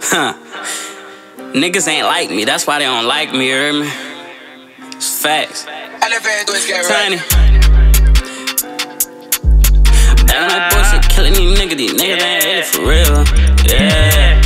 Niggas ain't like me, that's why they don't like me, you hear me? It's facts. Tiny. Down that bullshit, killing these niggas ain't really for real. Yeah.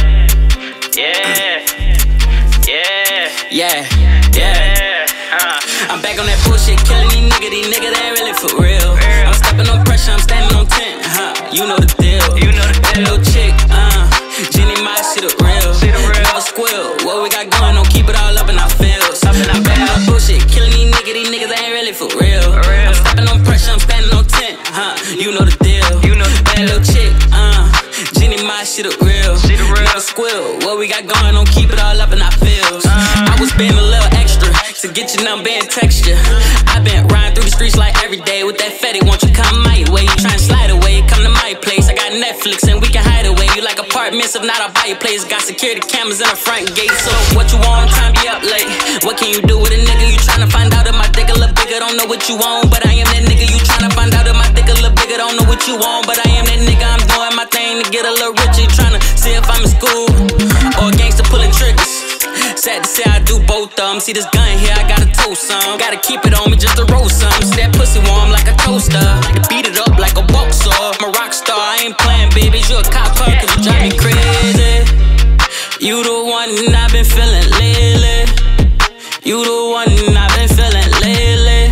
I'm back on that bullshit, killing these niggas ain't really for real. I'm stepping on pressure, I'm standing on 10, You know the deal. That little chick, Jenny, my shit up real. Never squill, what we got going on, keep it all up in our fields. I'm back on that bullshit, killing these niggas ain't really for real. I'm stepping on pressure, I'm standing on 10, You know the deal. That little chick, Jenny, my shit up real. Never squill, what we got going on, keep it all up in our fields. I was being a little extra to get your number and texture. I been riding through the streets like every day with that fatty. Won't you come my way? You try and slide away, come to my place. I got Netflix and we can hide away. You like apartments, if not I'll buy your place. Got security cameras in the front gate. So what you want? Time be up late. What can you do with a nigga? You tryna find out if my dick a little bigger? Don't know what you want, but I am that nigga. You tryna find out if my dick a little bigger? Don't know what you want, but I am that nigga. I'm doing my thing to get a little richer. Tryna see if I'm in school or a gangster pulling triggers. Sad to say I do both of them. See this gun here, I gotta toast some. Gotta keep it on me just to roast some. See that pussy warm like a toaster. To beat it up like a boxer. I'm a rock star, I ain't playing, baby. You a cop car, cause you drive me crazy. You the one I've been feeling lately. You the one I've been feeling lately.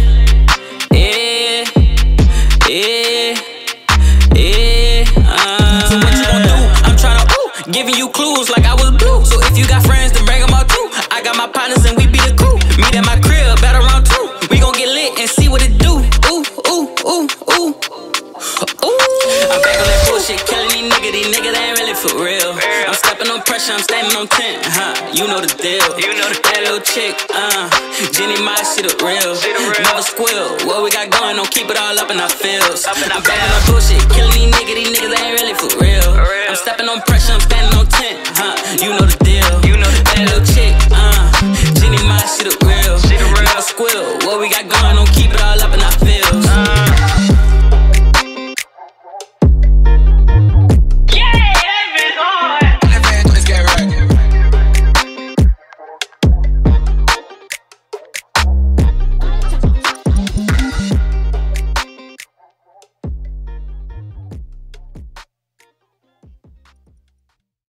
So what you gon' do? I'm tryna, giving you clues like I was blue. So if you got friends, then bring them all too. I got my partners and we be the crew. Meet at my crib, better round 2. We gon' get lit and see what it do. I'm back on that bullshit, killing these niggas ain't really for real. I'm stepping on pressure, I'm standing on 10, You know the deal. That little chick, Jenny, my shit up real. Never squill, what we got going on, keep it all up in our fields. I'm back on that bullshit, killing these niggas ain't really for real. I'm stepping on pressure, I'm standing on 10, You know the deal. That little chick, Jenny, my shit up real. Never squill, what we got going